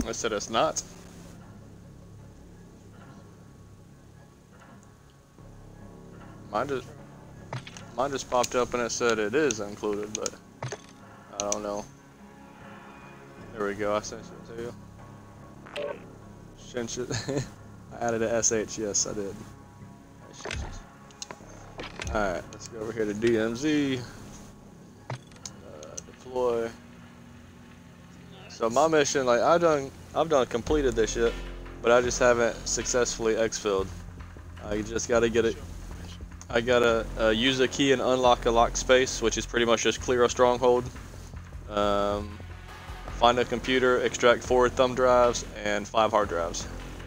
I said it's not. Mine just popped up and it said it is included, but I don't know. There we go. I sent it to you. Shinshit. I added a SH. Yes, I did. Alright, let's go over here to DMZ. Deploy. So my mission, like I've completed this shit, but I just haven't successfully exfilled. I just gotta get it. I gotta use a key and unlock a locked space, which is pretty much just clear a stronghold. Find a computer, extract 4 thumb drives and 5 hard drives.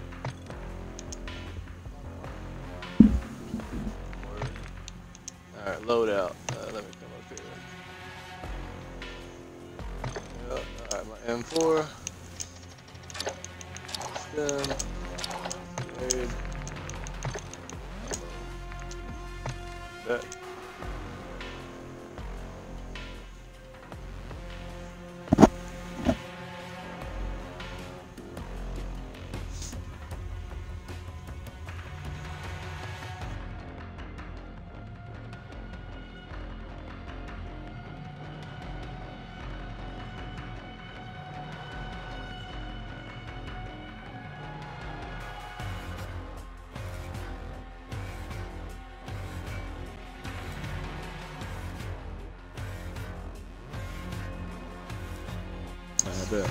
Alright, load out. Let me come up here. Yep, alright, my M4. Stem. Grenade. Bet. I bet.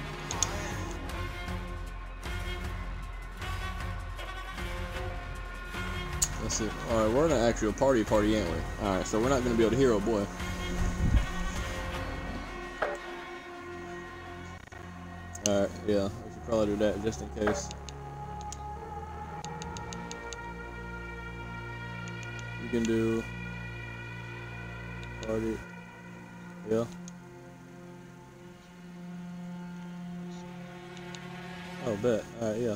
Let's see. Alright, we're in an actual party, ain't we? Alright, so we're not going to be able to hear, oh boy. Alright, yeah, we should probably do that just in case. You can do party, yeah. Oh, bet. Alright, yeah.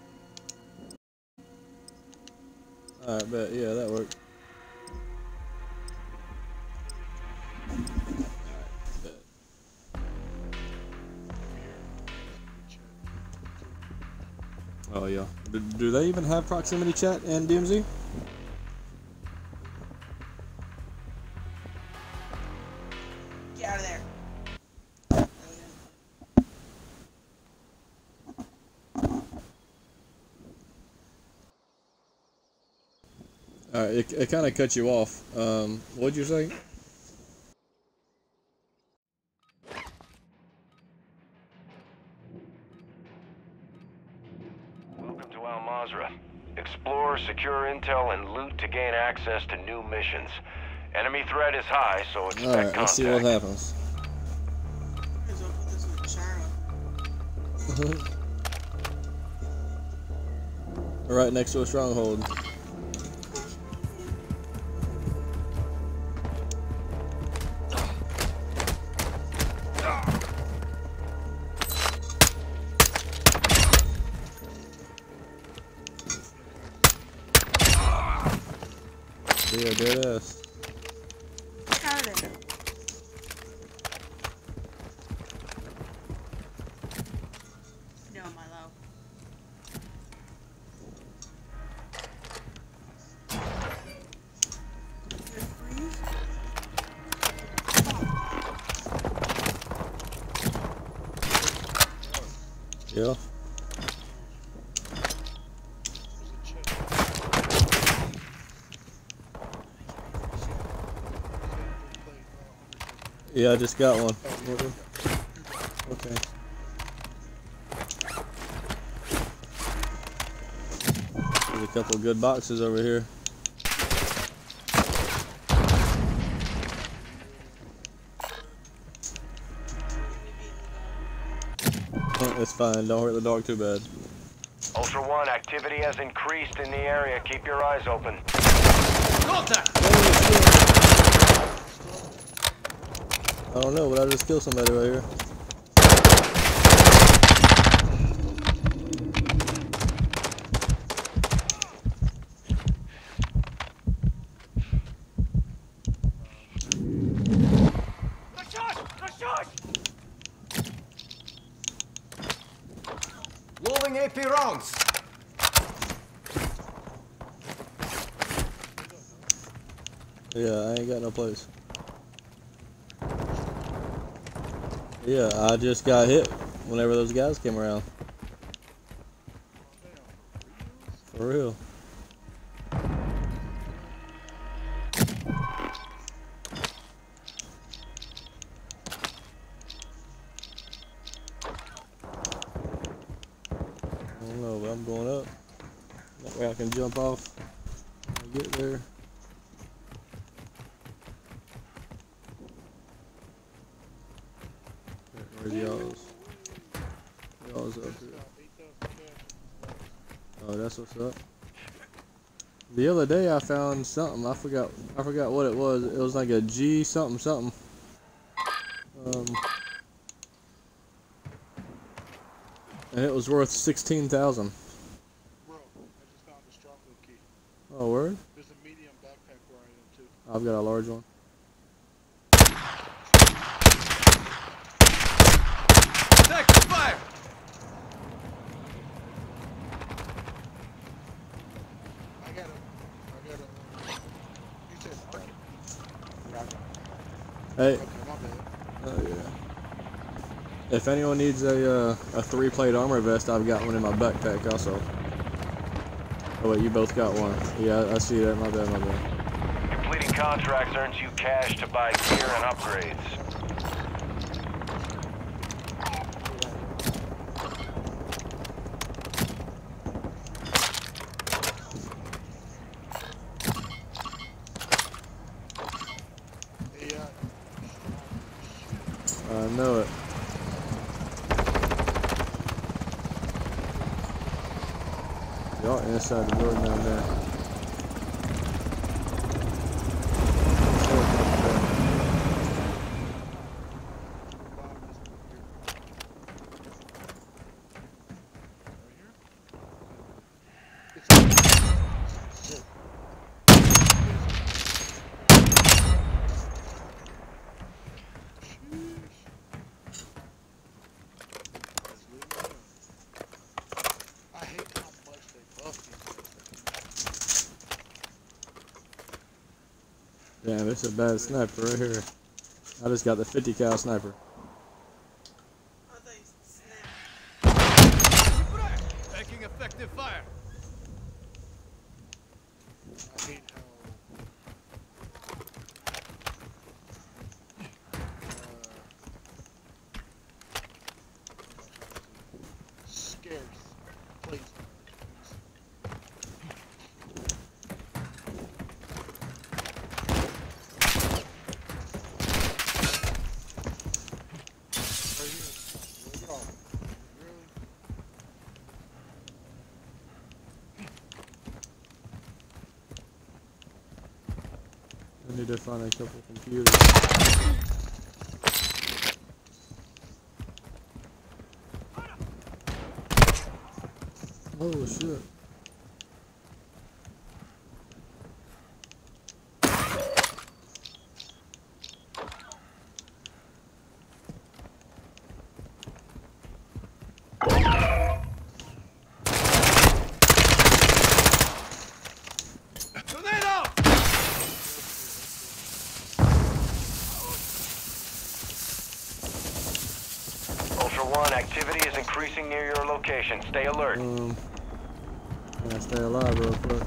Alright, bet. Yeah, that worked. Alright, bet. Oh, yeah. Do they even have proximity chat in DMZ? Get out of there. Alright, it kind of cut you off. What'd you say? Welcome to Al Mazrah. Explore, secure intel, and loot to gain access to new missions. Enemy threat is high, so expect Alright, contact. let's see what happens. Right next to a stronghold. Yeah, dead ass. Out of there. No, Milo. Yeah. Yeah, I just got one. Okay. There's a couple of good boxes over here. It's fine, don't hurt the dog too bad. Ultra One, activity has increased in the area. Keep your eyes open. Contact! I don't know, but I just killed somebody right here. AP rounds. Yeah, I ain't got no place. Yeah, I just got hit whenever those guys came around. For real. I don't know, but I'm going up. That way I can jump off and get there. Where's y'all's? Y'all's up here. Oh, that's what's up. The other day I found something. I forgot what it was. It was like a G something something. And it was worth 16,000. Bro, I just found a stronghold key. Oh, word? There's a medium backpack where I am too. I've got a large one. Sector fire! I got a. You said market. Hey, Okay, my bad. oh yeah. If anyone needs a 3-plate armor vest, I've got one in my backpack also. Oh wait, you both got one. Yeah, I see that. My bad, my bad. Completing contracts earns you cash to buy gear and upgrades. AI. I know it. Y'all inside the building down there. I hate how much they buff these. Damn, it's a bad sniper right here. I just got the 50 cal sniper. I thought you snapped. Taking effective fire. I hate how. Scarce place. Right here. Look at all. Really? I need to find a couple computers. Oh shit. Tornado! Ultra One, activity is increasing near your location. Stay alert. Can I stay alive real quick?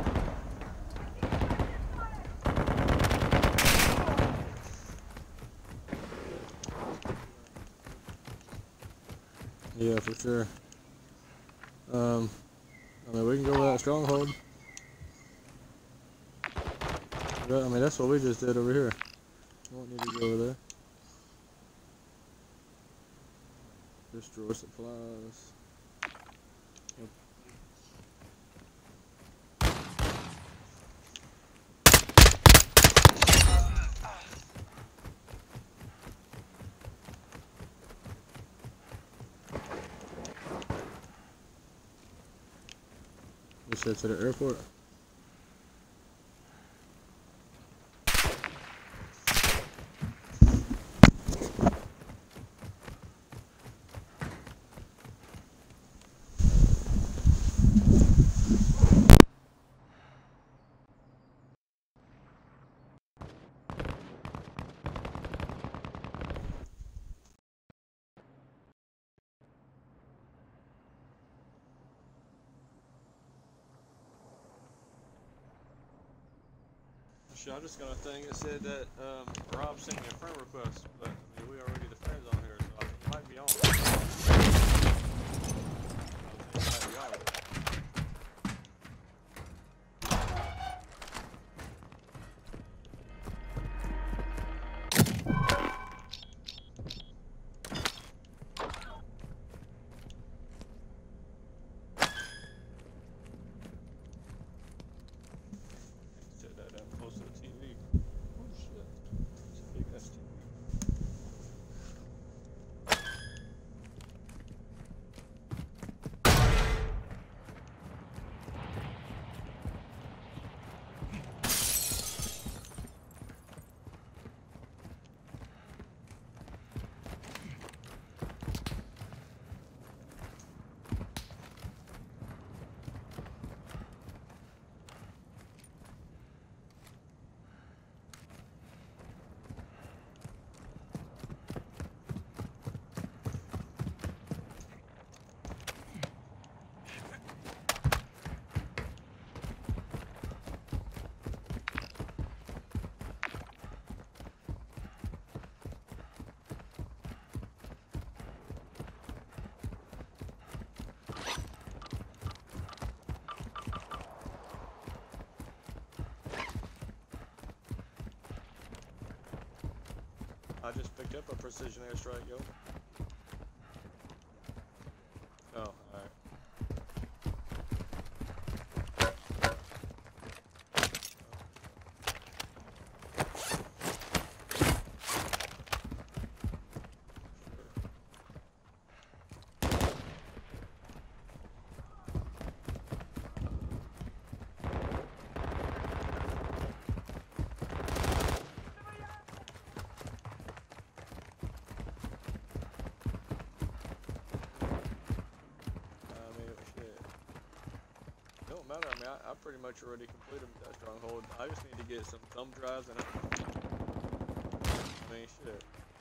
Yeah, for sure. I mean, we can go to that stronghold. But, I mean, that's what we just did over here. We don't need to go over there. Destroy supplies. Yep. We said to the airport. Shoot, I just got a thing that said that Rob sent me a friend request, but I mean, we already the friends on here, so I think it might be on. I think it might be on. Set that up close to the TV. Oh shit. It's a big ass TV. I just picked up a precision airstrike, yo. Oh, alright. Don't matter, I mean, I pretty much already completed that stronghold. I just need to get some thumb drives and I mean, shit.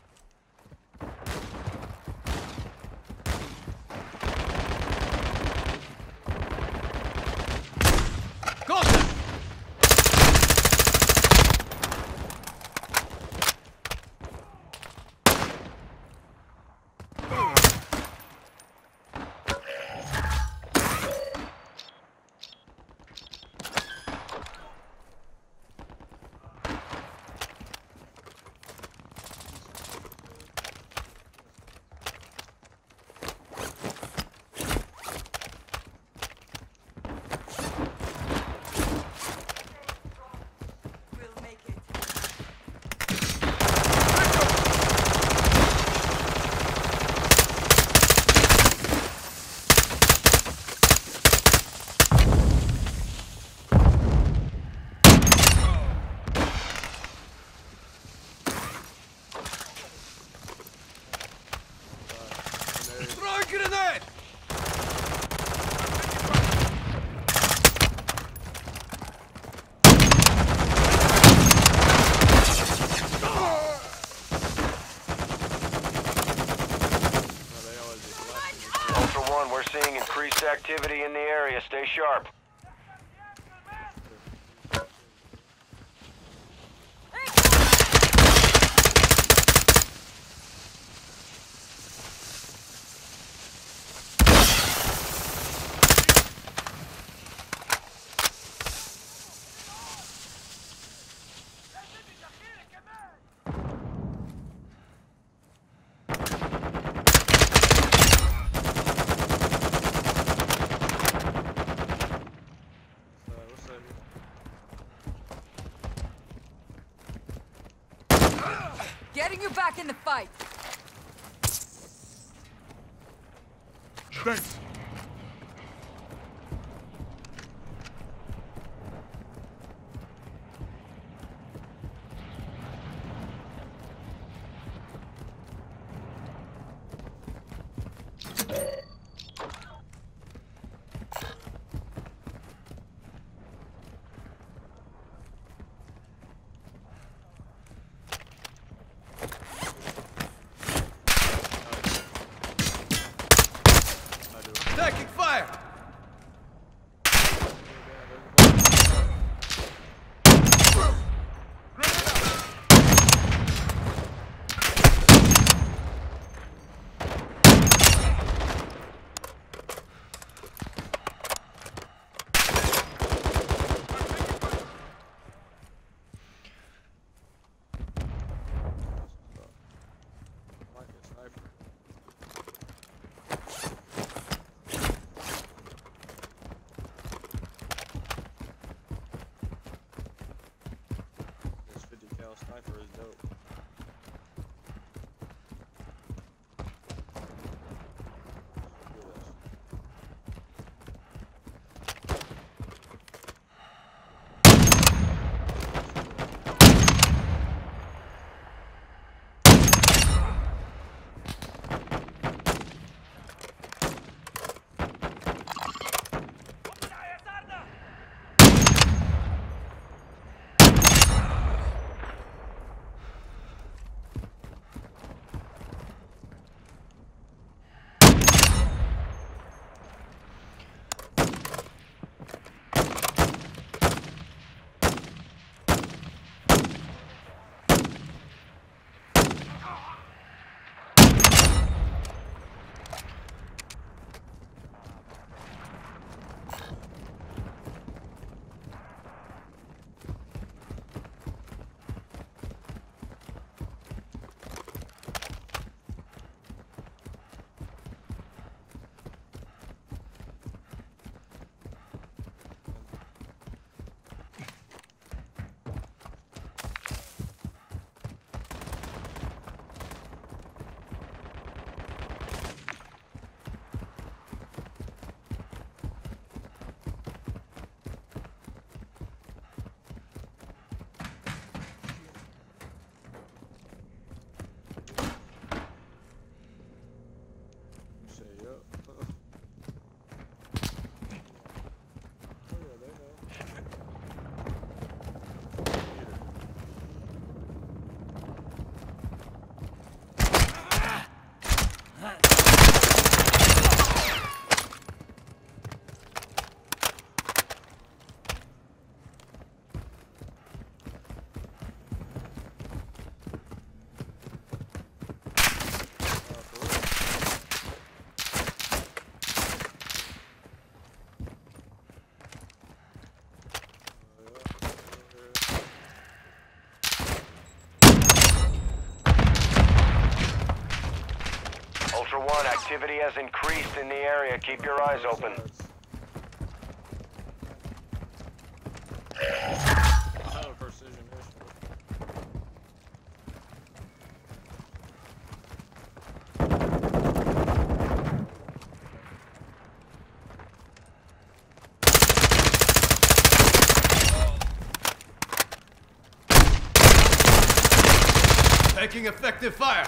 We'll make it. Throw a grenade! Ultra One, we're seeing increased activity in the area. Stay sharp. What's that here? Getting you back in the fight. Thanks. Taking fire! sniper is dope. Ultra One, activity has increased in the area. Keep your eyes open. I have a precision issue. Taking effective fire.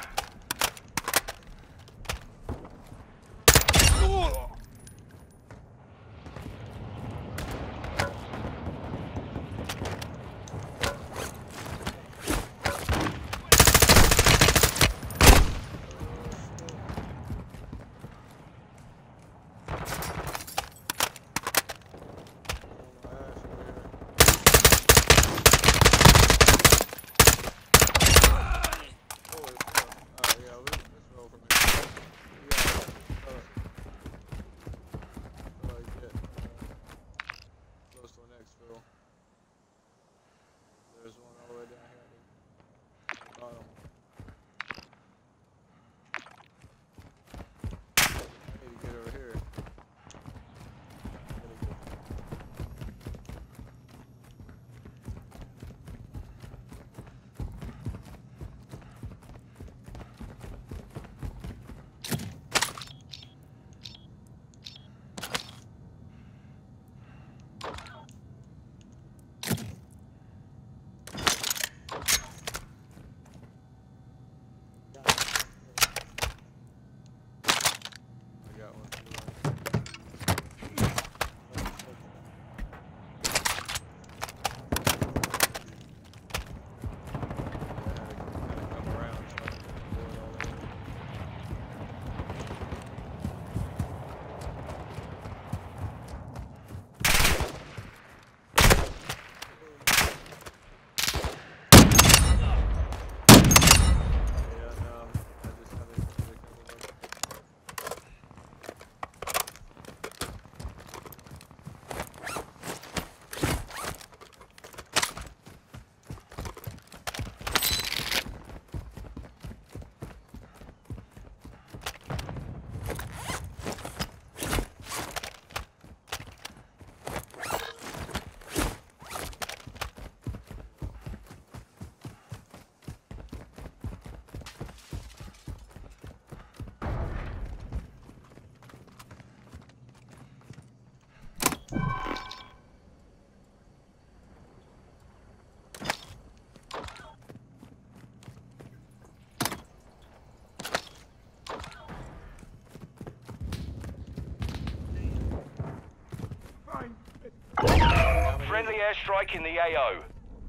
airstrike in the AO.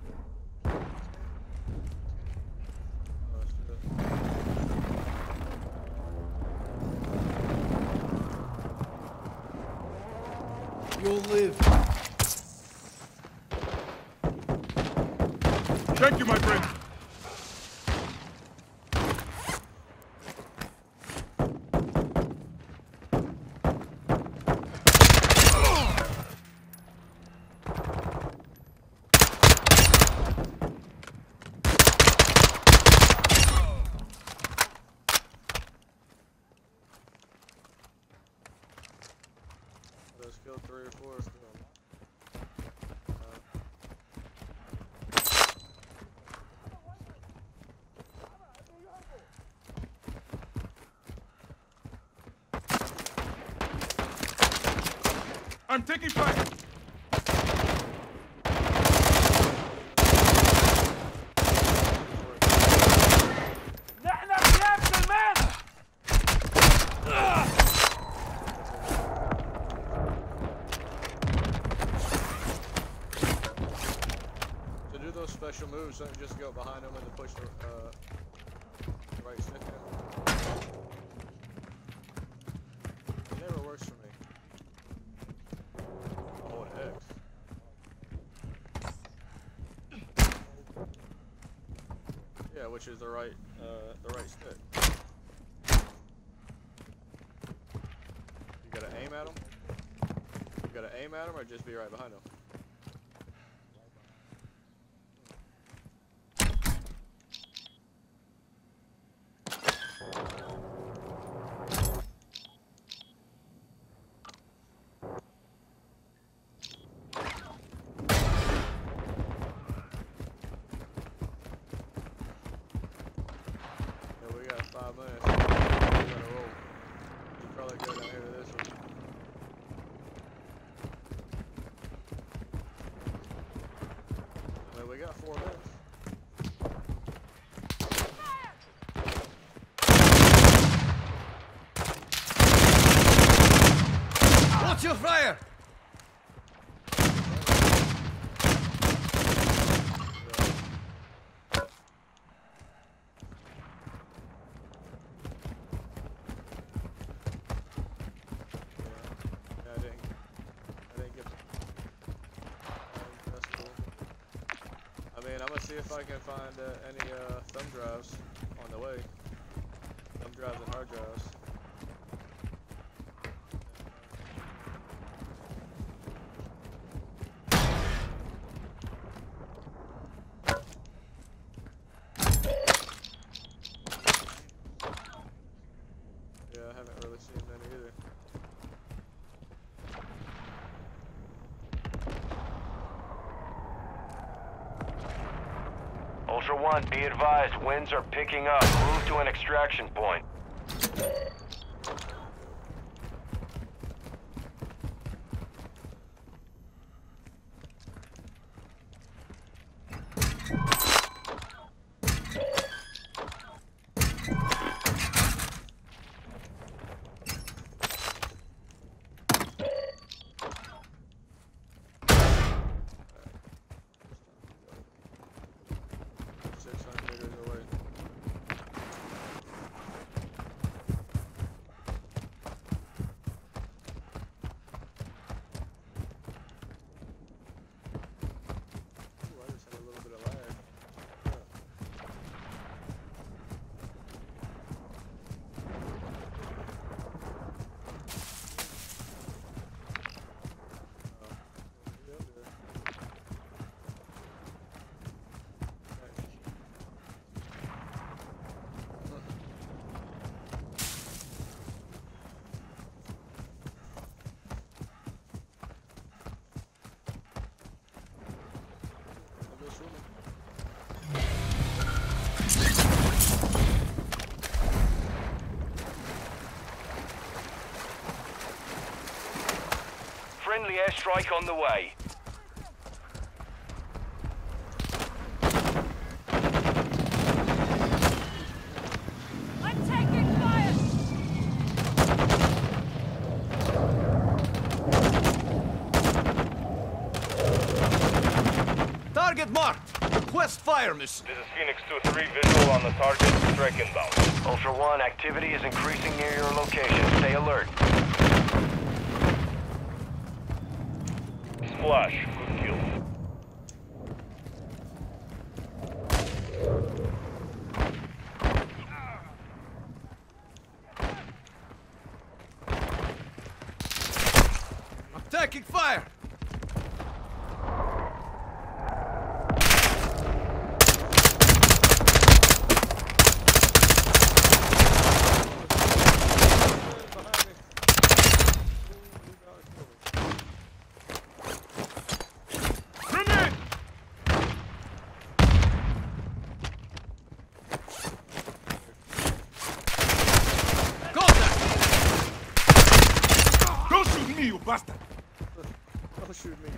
You'll live. Thank you, my friend. Let's kill 3 or 4 still. I'm taking fire. To do those special moves, don't just go behind them and then push the right stick in. It never works for me. Hold X. Yeah, which is the right stick. You gotta aim at them. You gotta aim at them, or just be right behind them. Yeah, we got 5 minutes. We gotta roll. You probably go down here to this one. Well, we got 4 minutes. Watch your fire! Yeah, I didn't get. That's cool. I mean, I'm gonna see if I can find any thumb drives on the way. Thumb drives and hard drives. Yeah, I haven't really seen many either. Ultra One, be advised, winds are picking up. Move to an extraction point. Friendly airstrike on the way. I'm taking fire! Target marked. Request fire mission. This is Phoenix 2-3, visual on the target, strike inbound. Ultra One, activity is increasing near your location. Stay alert. Splash, good kill. I'm taking fire. Grenade! Contact. Don't shoot me, you bastard! Don't shoot me.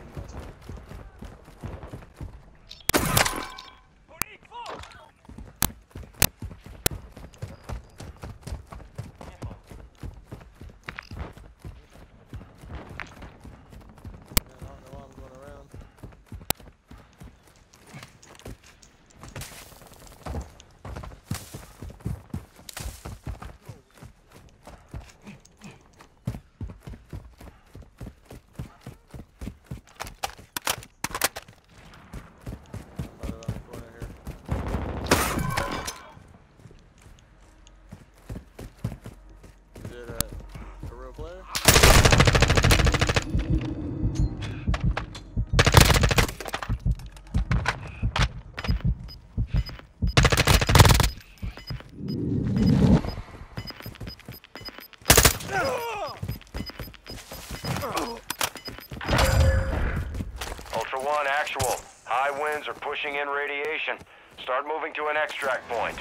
Ultra One, actual. High winds are pushing in radiation. Start moving to an extract point.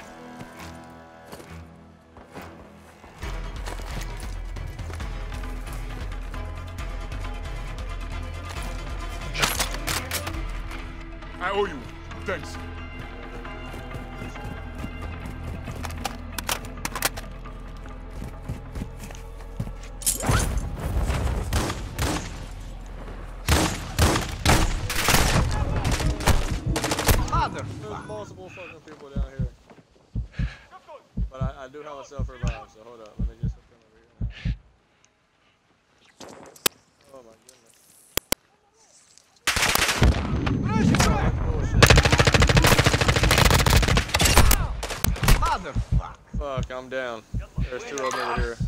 I owe you. Thanks. There's multiple fucking people down here. But I do have a self-revive, so hold up. Let me just hook them over here. Oh my goodness. Motherfucker. Fuck, I'm down. There's two of them over here.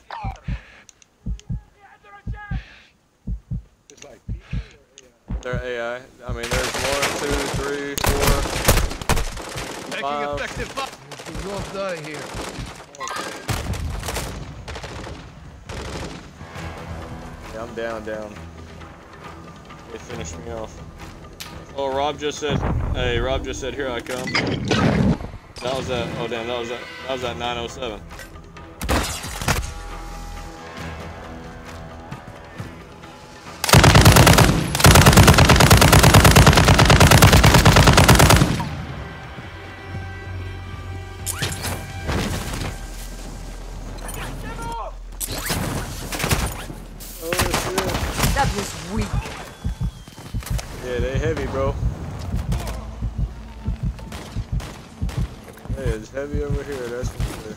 It's like people or They're AI. I mean, there's 1, 2, 3, 4, Taking 5. effective fire. We won't die here. Yeah, I'm down. They finished me off. Oh, Rob just said, hey, Rob just said, here I come. That was at, oh damn, that was at 9:07. That was weak. Yeah, they heavy, bro. Hey, it's heavy over here, that's for sure.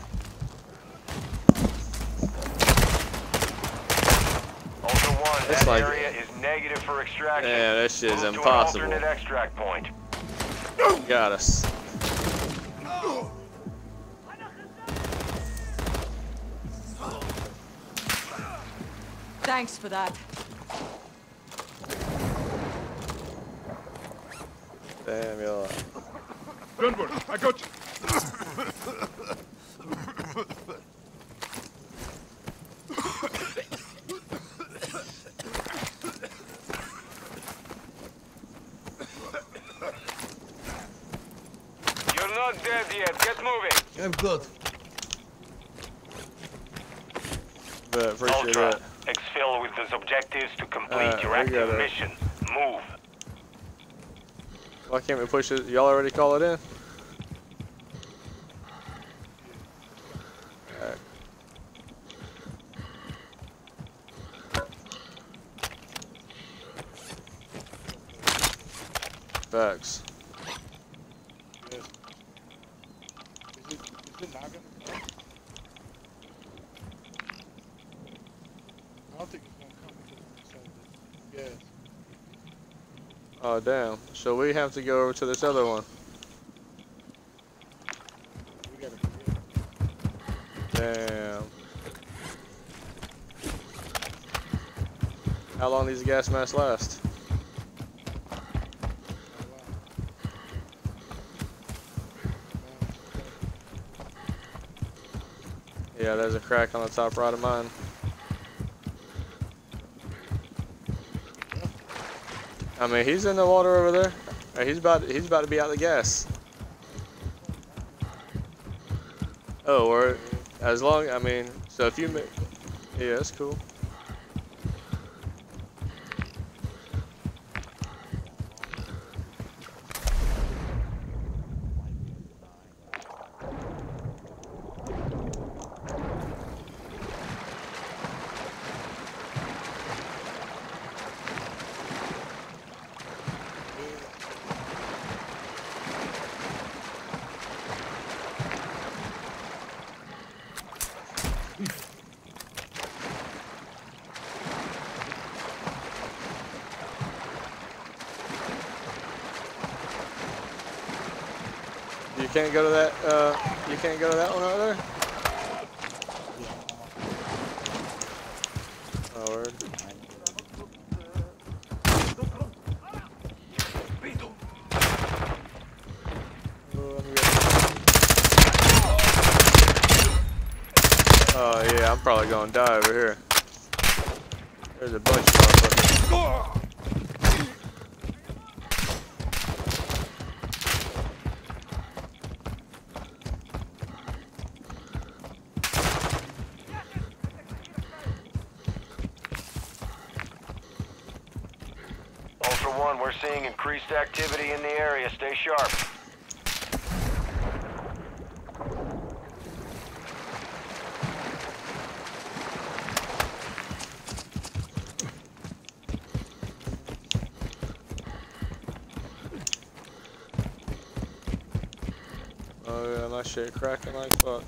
Ultra One, It's that like- area is negative for extraction. Yeah, that shit is Move to impossible. an alternate extract point. Got us. Thanks for that. Damn, y'all. Don't worry, I got you. You're not dead yet. Get moving. I'm good. But appreciate Ultra, that. exfil with those objectives to complete your we active gotta- mission. Move. Why can't we push it? Y'all already call it in? Alright. Facts. Yes. Is it not gonna come? I don't think it's gonna come because it's gonna say that. Yes. Oh damn. So we have to go over to this other one. We gotta forget. Damn. How long these gas masks last? Yeah, there's a crack on the top right of mine. I mean, he's in the water over there. He's about to be out of the gas. Oh, or as long, I mean, so if you make, yeah, that's cool. You can't go to that. You can't go to that one over there. Oh, word. Oh yeah, I'm probably gonna die over here. There's a bunch of motherfuckers. Ultra One, we're seeing increased activity in the area. Stay sharp. Oh yeah, my shit cracking like fuck.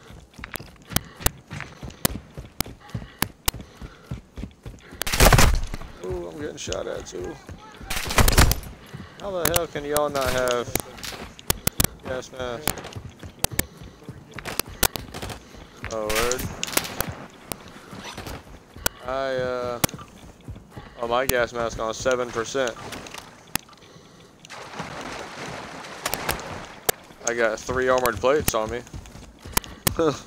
Ooh, I'm getting shot at too. How the hell can y'all not have gas mask? Oh, word. Oh, my gas mask on 7%. I got 3 armored plates on me. But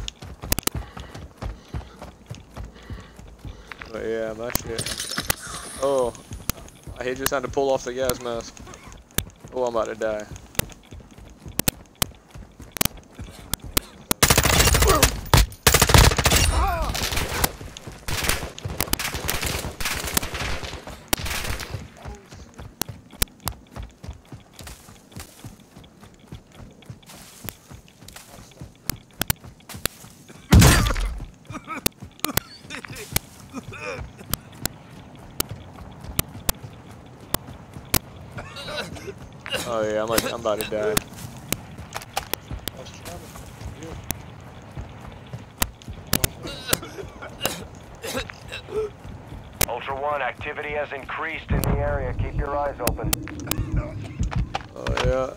yeah, my shit. Oh, he just had to pull off the gas mask. Oh, I'm about to die. Oh yeah, I'm about to die. Ultra One, activity has increased in the area. Keep your eyes open. Oh yeah.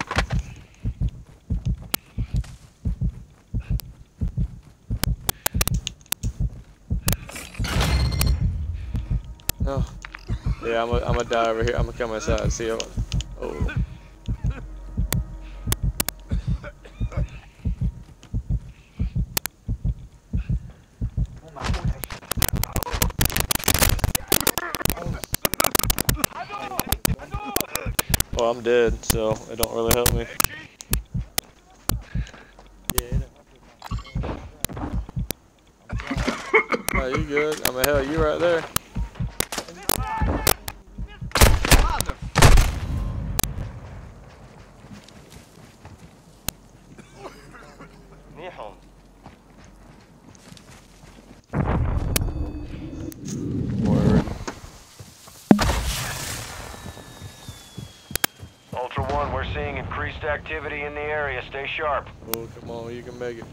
No. Yeah, I'm gonna die over here. I'm gonna come inside and see it. Oh. Well, I'm dead, so it don't really help me. Oh, you good? I mean, hell, you right there. Ultra One, we're seeing increased activity in the area. Stay sharp. Oh, come on, you can make it.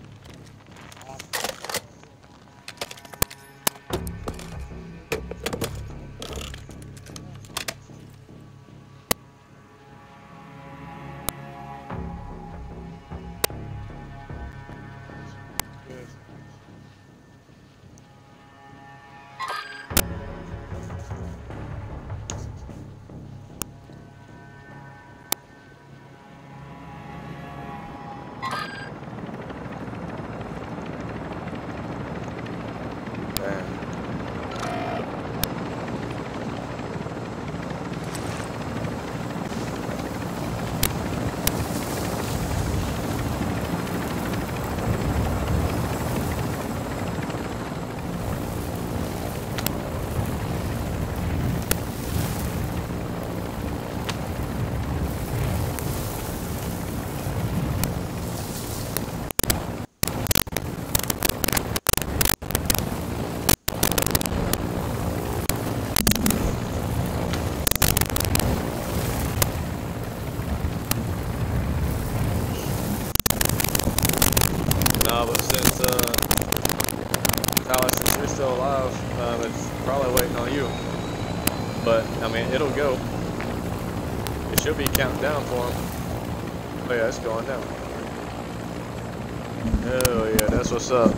No, but since Tyler, since you're still alive, it's probably waiting on you. But I mean, it'll go. It should be counting down for him. Oh yeah, it's going down. Oh yeah, that's what's up.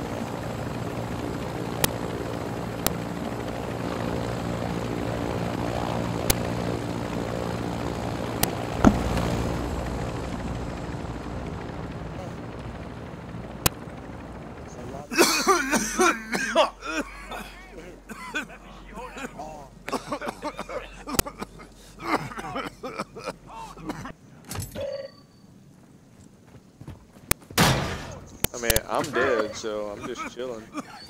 I mean, I'm dead, so I'm just chilling.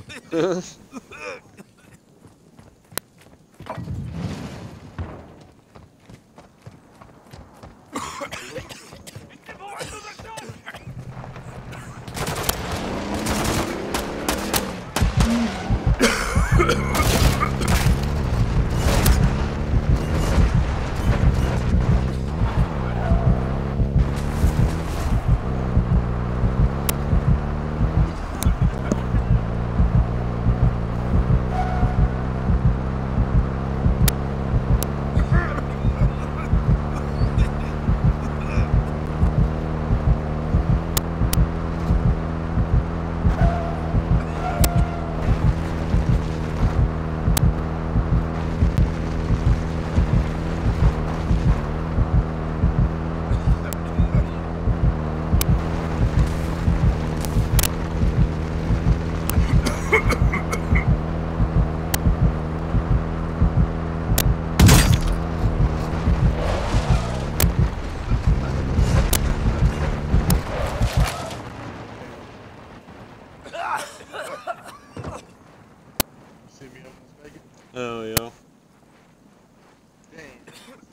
Oh yeah. Dang.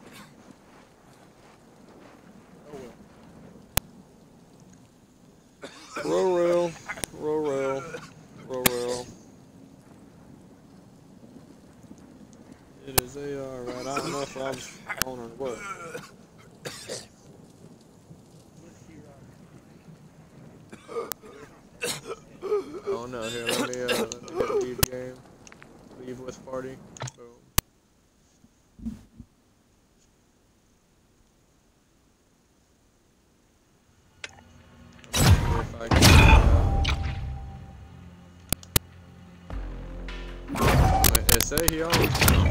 Oh well. Roll rail, roll rail, roll rail. It is AR, right? I don't know if I was on or what. Oh no, here, let me leave game. Leave with party. Boom. If I can, it say he owns.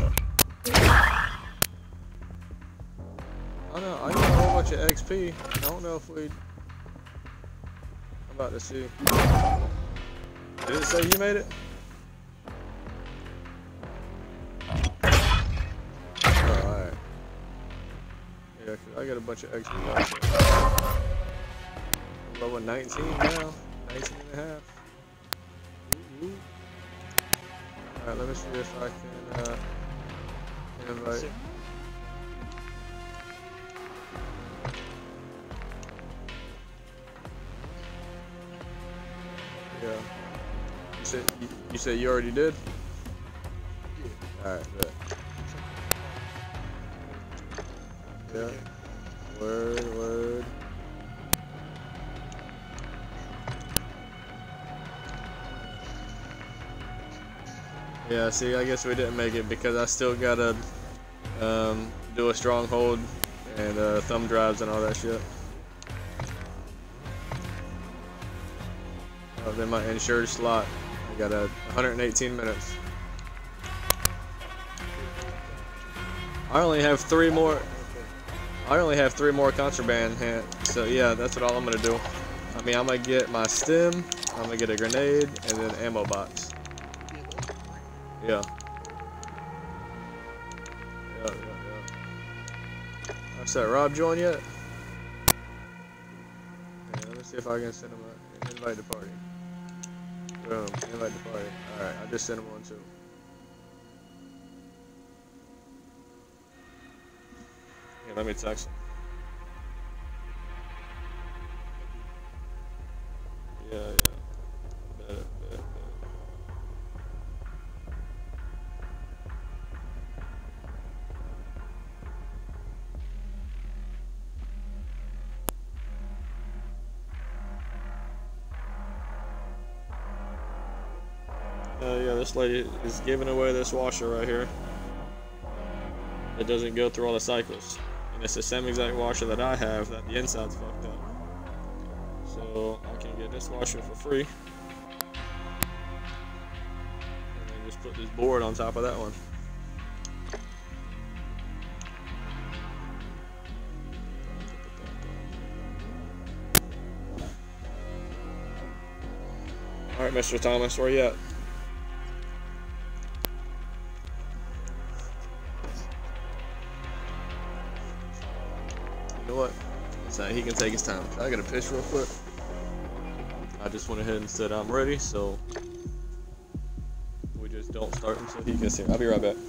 I got a whole bunch of XP. I don't know if we. I'm about to see. Did it say you made it? Alright. Yeah, 'cause I got a bunch of XP. I'm level 19 now. 19 and a half. Alright, let me see if I can invite. Yeah. You said you already did? Yeah. Alright, bet. Yeah. Word. Yeah, see, I guess we didn't make it because I still gotta do a stronghold and thumb drives and all that shit. Oh, then my insured slot. I got 118 minutes. I only have 3 more. I only have 3 more contraband hand. So yeah, that's what all I'm gonna do. I mean, I'm gonna get my stim. I'm gonna get a grenade and then ammo box. Yeah. What's that? Rob join yet? Yeah, let me see if I can send him an invite to party. Boom, invite to party. Alright, I just sent him one too. Yeah, let me text him. Yeah. Bet. Yeah, this lady is giving away this washer right here. It doesn't go through all the cycles. And it's the same exact washer that I have, that the inside's fucked up. So I can get this washer for free. And then just put this board on top of that one. Alright, Mr. Thomas, where you at? You know what? So he can take his time. I gotta piss real quick. I just went ahead and said I'm ready, so we just don't start until he gets here. I'll be right back.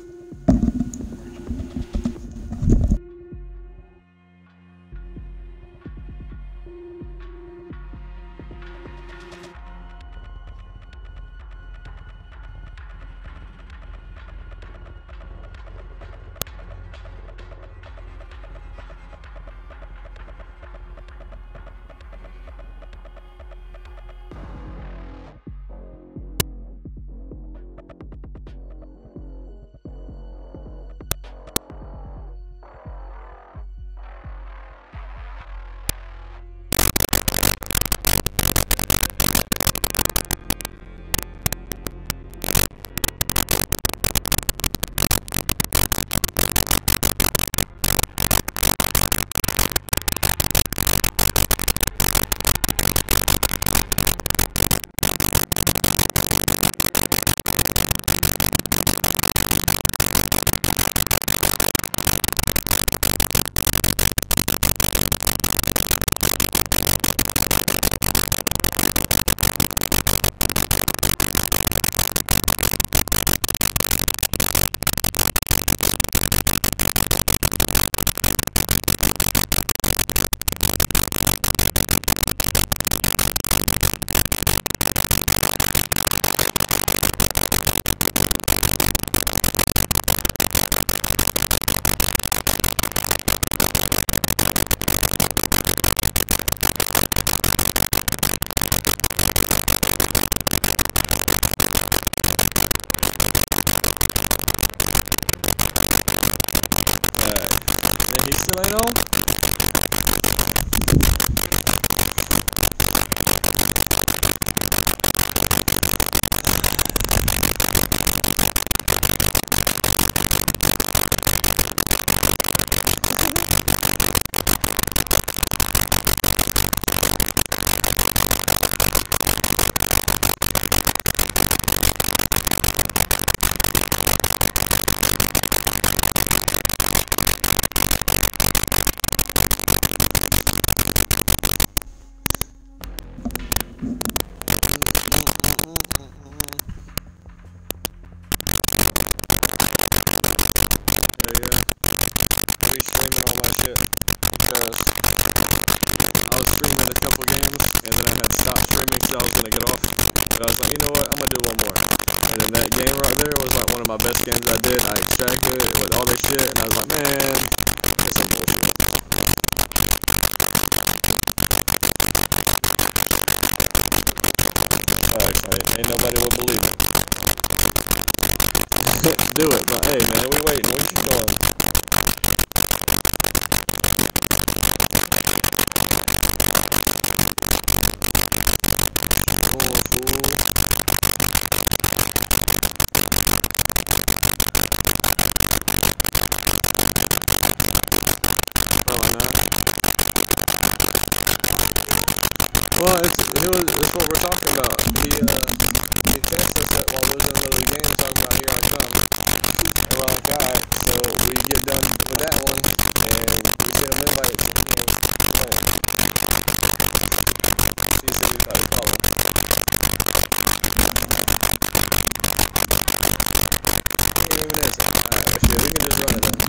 He still ain't on? I was gonna get off, but I was like, you know what, I'm gonna do one more. And then that game right there was like one of my best games I did. I extracted it with all this shit, and I was like, man, this is bullshit. Ain't nobody will believe it. Do it, but hey man, we waiting. What you doing? Oh, fool. Probably not. Well, it's what we're talking about. He texted us that while we was in the middle of the game talking about here I come. The wrong guy. So we get done with that one and we send him invite, boom. He said we tried to call him. He ain't even answer. Shit, we can just run it then.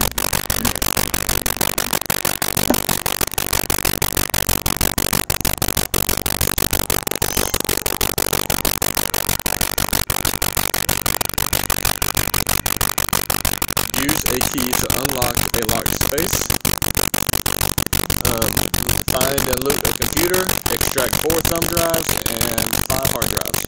Use a key to unlock a locked space. Find and loot a computer. Extract 4 thumb drives and 5 hard drives.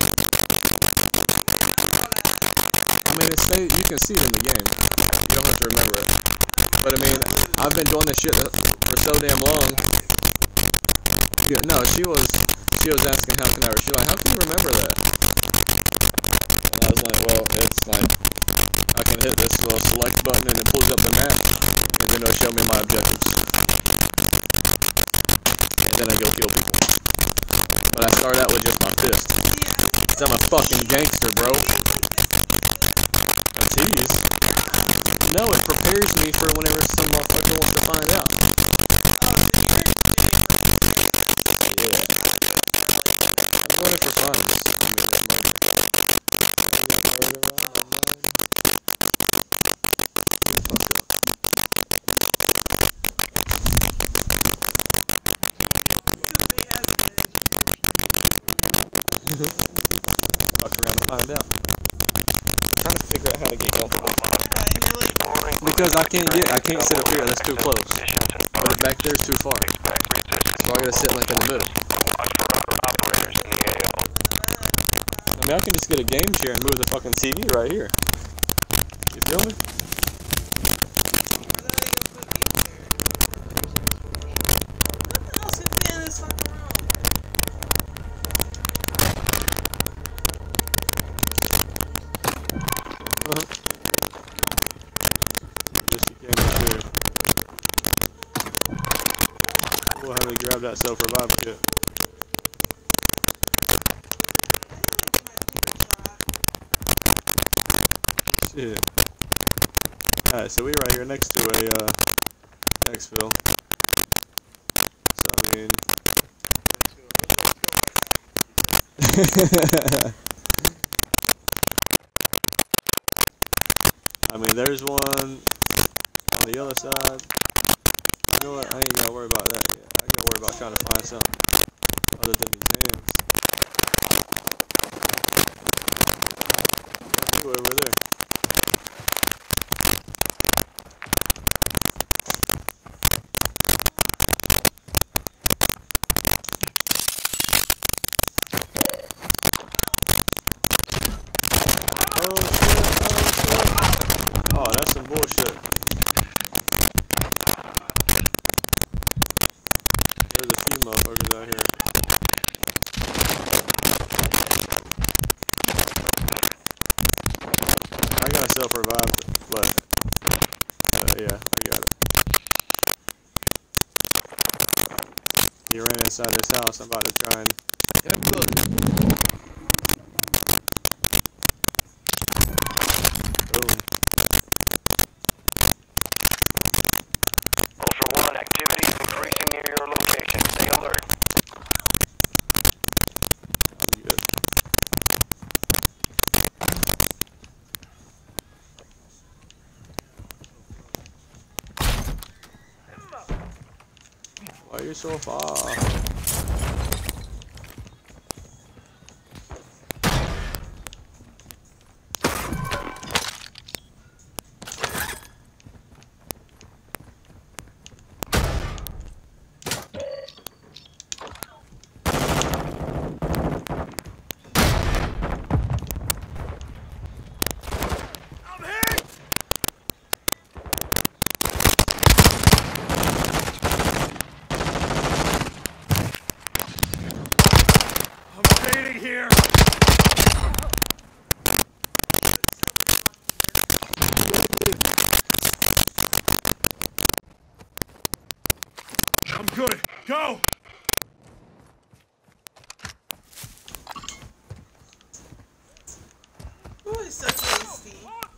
I mean, you can see it in the game. You don't have to remember it. But I mean, I've been doing this shit for so damn long. Yeah, no, she was asking how can I. She's like, how can you remember that? And I was like, well, it's like, I can hit this little select button and it pulls up the map, and then it'll show me my objectives. And then I go kill people. But I start out with just my fist. Cause I'm a fucking gangster, bro. A tease? No, it prepares me for whenever some motherfucker wants to find out. Yeah. I'm doing it for fun. Fuck around and find out. I'm trying to figure out how to get going. Because I can't sit up here, that's too close. But back there is too far. So I gotta sit like in the middle. I mean, I can just get a game chair and move the fucking TV right here. You feel me? We'll have to grab that self-revive kit. Shit. Alright, so we right here next to a exfil. So I mean I mean there's one on the other side. You know what? I ain't gotta worry about that yet. I gotta worry about trying to find something other than these hands. Go over there. Oh shit. Oh, that's some bullshit. There's a few motherfuckers out here. I got self-revived, but yeah, I got it. He ran inside this house. I'm about to try and. I'm good. Boom. Ultra One, activity is increasing near your location. Stay alert. I'm good. Why are you so far? Good. Go! Ooh, it's so tasty.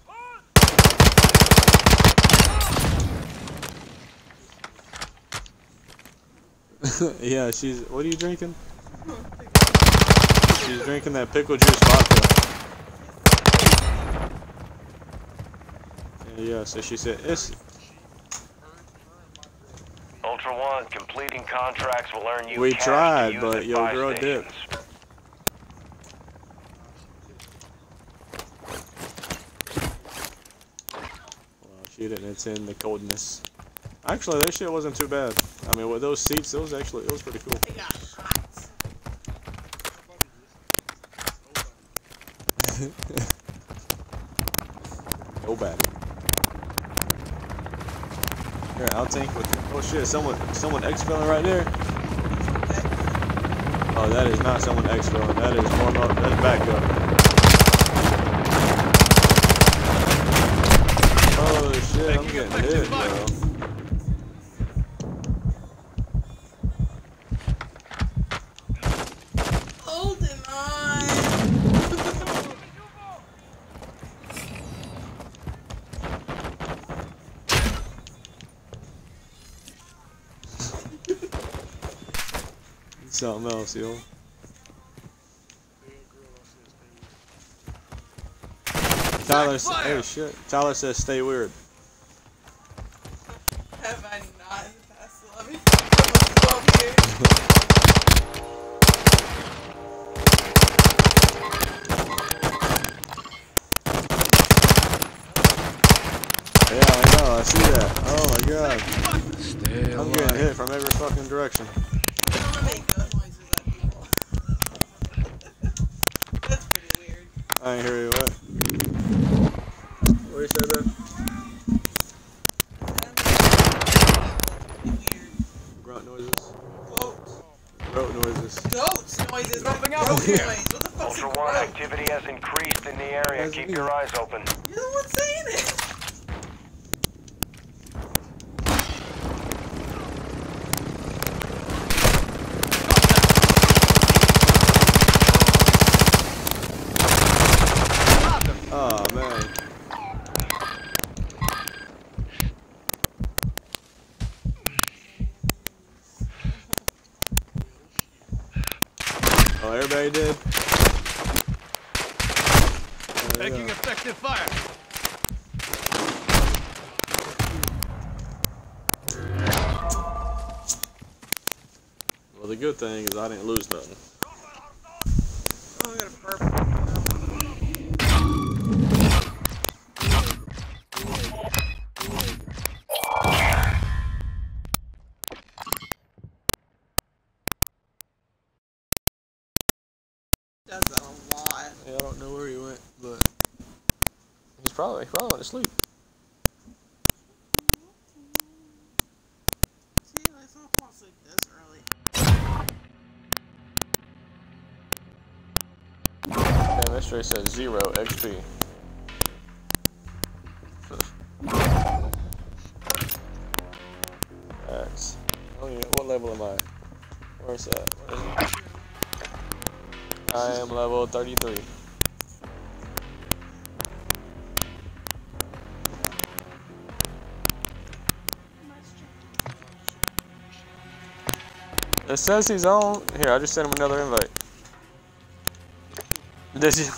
Yeah, she's. What are you drinking? She's drinking that pickle juice vodka. Yeah, so she said it's. Ultra One, completing contracts will earn you We cash tried, to use but at your buy girl stations. dipped. Well, she didn't intend the coldness. Actually, that shit wasn't too bad. I mean, with those seats, it was pretty cool. They got hot. Nobody. Here, I'll tank with you. Oh shit, someone exfilling right there. Oh, that is not someone exfilling. That is warm up. That's backup. Oh shit, I'm getting hit, bro. Holding on. Something else, yo. Tyler, hey shit. Tyler says stay weird. Have I not in the past 11 almost 12 years? Yeah, I know. I see that. Oh my god. Stay I'm getting hit from every fucking direction. I don't want to make gun noises at people. That's pretty weird. I ain't hear you. What? What you said there? Weird. Grunt noises. Goat. Throat noises. Goats noises. Something Goat else noise. here. What the fuck's a Ultra One, goat? activity has increased in the area. That's Keep me. your eyes open. You're the one saying it. Oh man. Oh, everybody did. Taking effective fire. Well, the good thing is I didn't lose nothing. Oh, I got a burp. That's a lot. Yeah, I don't know where he went, but he probably went to sleep. See, I don't fall asleep this early. Damn, that straight says 0 XP. That's. Oh yeah, what level am I? Where's that? Where is it? I am level 33. It says he's on. Here, I just sent him another invite. Did you?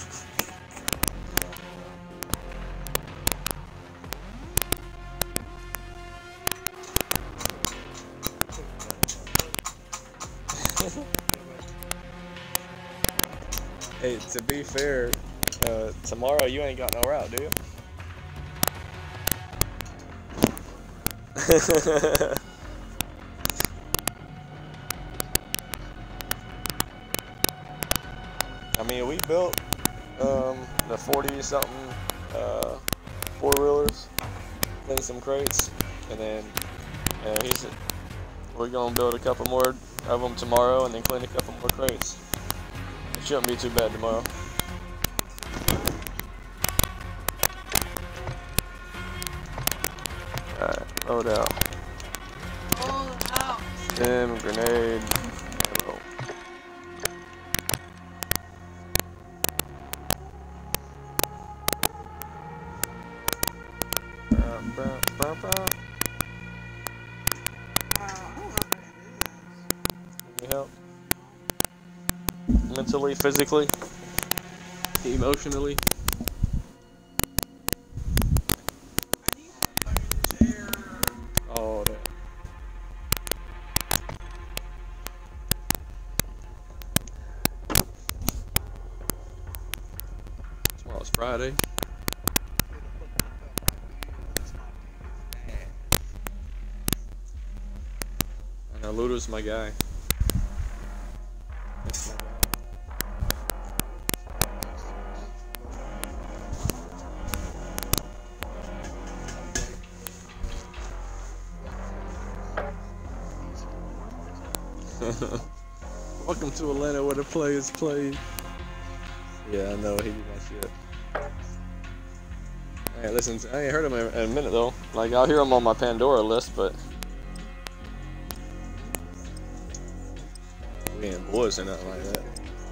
Hey, to be fair, tomorrow you ain't got no route, do you? I mean, we built the 40-something four-wheelers, then some crates, and then we're gonna build a couple more of them tomorrow, and then clean a couple more crates. It shouldn't be too bad tomorrow. Alright, load out. Oh, ouch. Stim, grenade. Ammo. I don't know if I can do Need help? Mentally, physically, emotionally. this. I need a fucking chair. Oh, that. Tomorrow's Friday. I know Ludo's my guy. That's my guy. Welcome to Atlanta where the players play. Yeah, I know, he do my shit. Hey, listen, I ain't heard him in a minute though. Like, I'll hear him on my Pandora list, but we ain't boys or nothing like that.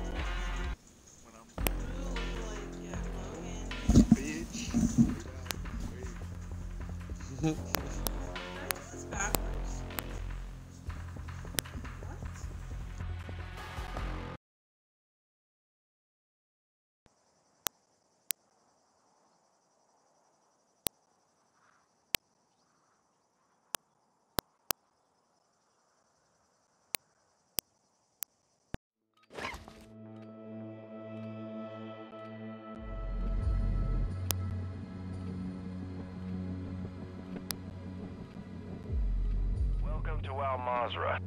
It's backwards. What? Welcome to Al Mazrah.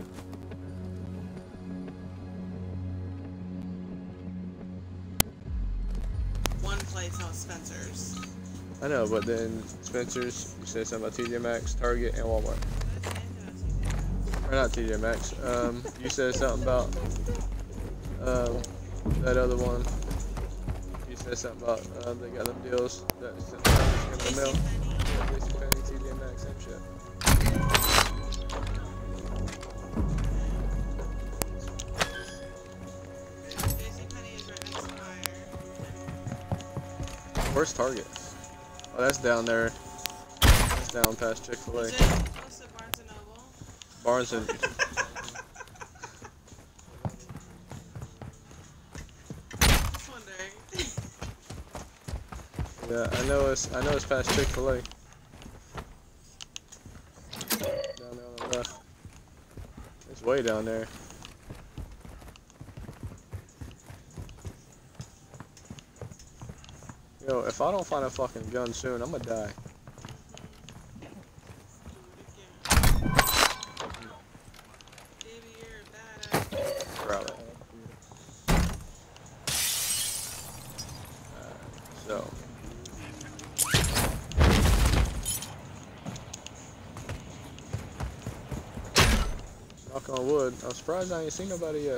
One place on Spencer's. I know, but then Spencer's, you said something about TJ Maxx, Target, and Walmart. Or not TJ Maxx. You said something about that other one. You said something about they got them deals that's in the mail. Yeah, JCPenney, TJ Maxx, same shit. JCPenney is right next to Meijer. Where's Target? Oh, that's down there. That's down past Chick-fil-A. Is it close to Barnes and Noble? Barnes and Just wondering. yeah, I know it's past Chick-fil-A. Down there on the left. It's way down there. Yo, if I don't find a fucking gun soon, I'm gonna die. Baby, you're a badass. Proud of it. So. Knock on wood. I'm surprised I ain't seen nobody yet.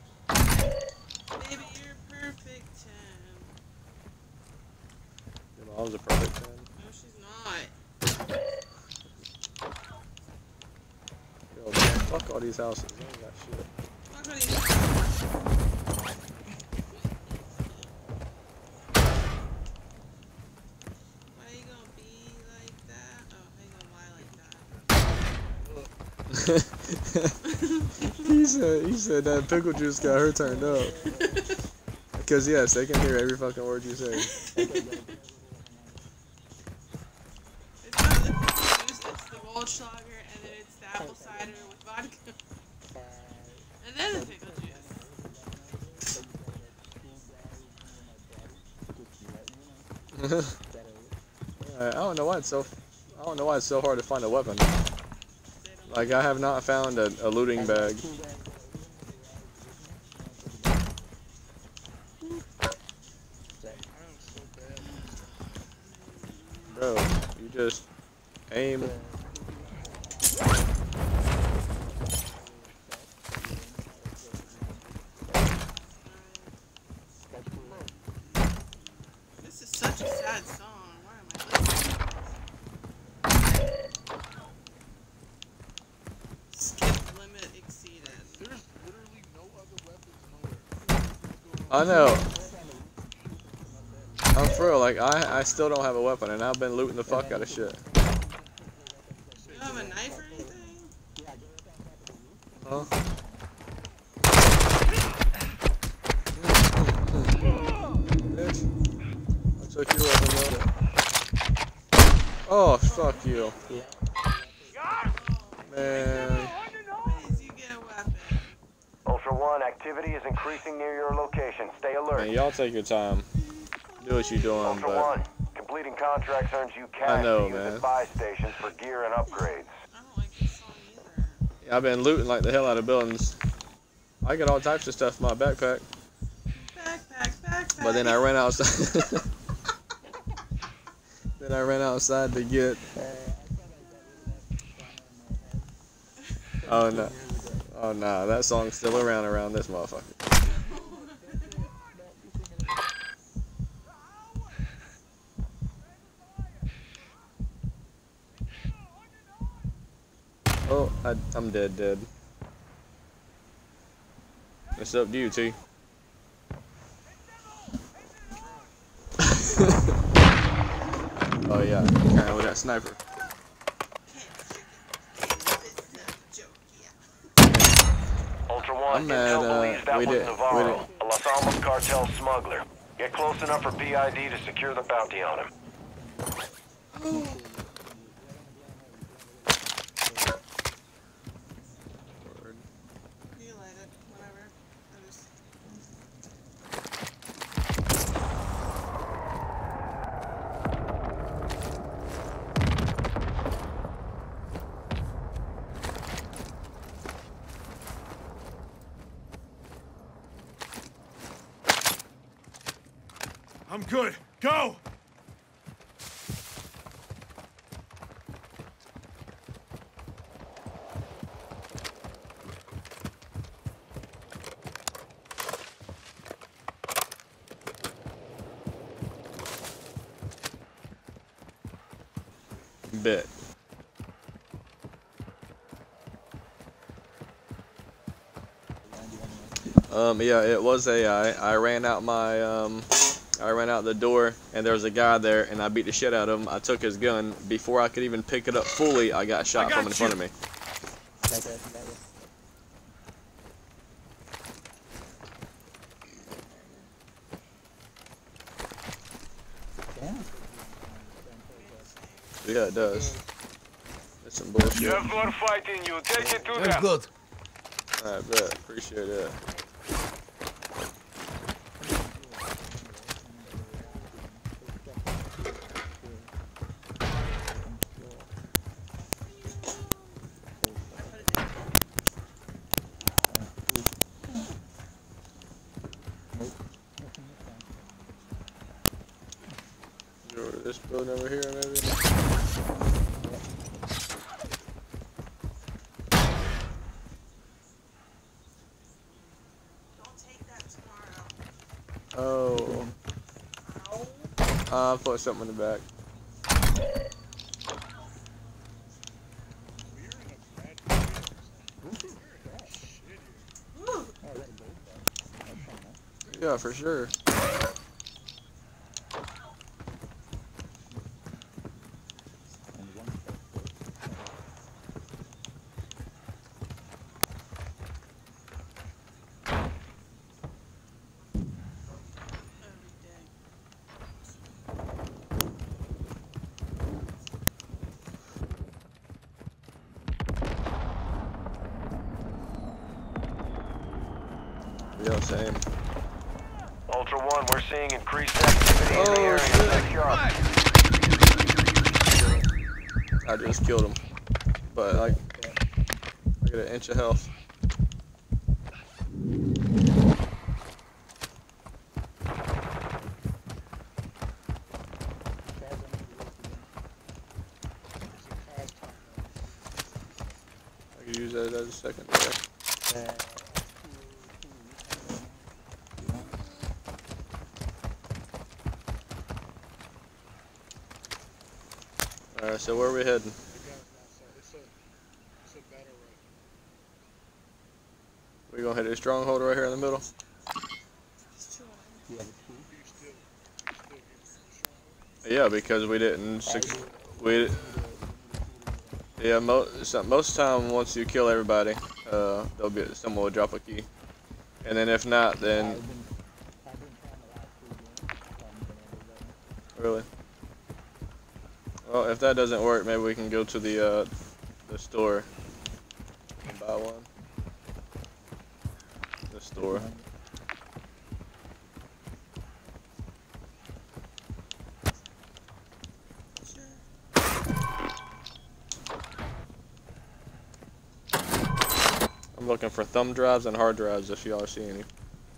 Baby, you're perfect, Tim. Your mom's a perfect 10. No, she's not. Yo, man, fuck all these houses. I ain't got shit. Fuck what you Why you gonna be like that? Oh, how you gonna lie like that? he said that pickle juice got her turned up. Because yes, they can hear every fucking word you say. It's not the pickle juice, it's the Goldschlager, and then it's the apple cider with vodka. And then the pickle juice. I don't know why it's so hard to find a weapon. Like, I have not found a looting bag. Bro, you just aim. This is such a sad song. Why am I listening to this? Skip I know. I'm for real, like, I still don't have a weapon, and I've been looting the fuck out of shit. You don't have a knife or anything? Huh? Bitch. I took your weapon, though. Oh, fuck you. Man. Please, you get a weapon. Ultra One, activity is increasing near your location. Stay alert. Man, y'all take your time. Do what you're doing, Ultra but... One, completing contracts earns you cash I know, to use man. at buy stations for gear and upgrades. I don't like this song either. I've been looting like the hell out of buildings. I got all types of stuff in my backpack. Backpack. But then I ran outside. Then I ran outside to get... Oh no. Oh no, that song's still around this motherfucker. Oh, I'm dead. It's up to you, T. Oh yeah, carrying with that sniper. Ultra One, I'm mad, intel believes that we was did- Navarro, a Los Alamos cartel smuggler. Get close enough for PID to secure the bounty on him. You light it, whatever. I just... I'm good. Go! Bet. Yeah, it was AI. I ran out the door, and there was a guy there, and I beat the shit out of him. I took his gun. Before I could even pick it up fully, I got shot from in front of me. Yeah, it does. It's some bullshit. You have more fight in you. Take it to That's them. good. I bet. Appreciate it. This building over here, maybe? Don't take that tomorrow. Oh. Ow. I put something in the back. Woo. Yeah, for sure. Yeah, same. Ultra One, we're seeing increased activity in the area. shit. Take sharp. I just killed him. But, like, I get an inch of health. I could use that as a second there. Alright, so where are we heading? It's a better road. We gonna hit a stronghold right here in the middle? There's two Yeah, because we didn't. We. Yeah, most time once you kill everybody, there'll be someone will drop a key, and then if not, then. Really? Well, if that doesn't work, maybe we can go to the store and buy one. The store. I'm looking for thumb drives and hard drives if y'all see any.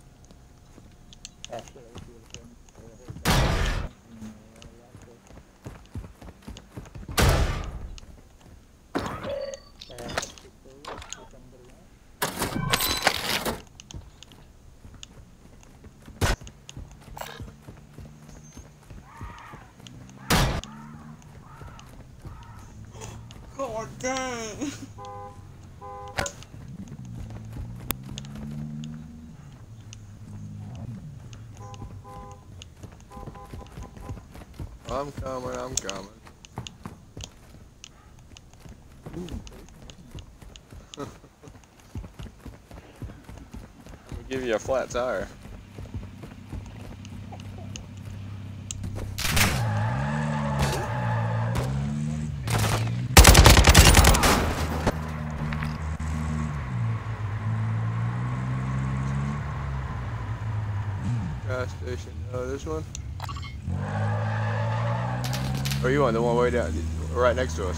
God dang. I'm coming, I'm coming. I'm gonna give you a flat tire. Gas station. Oh, this one? Or you want the one way down, right next to us?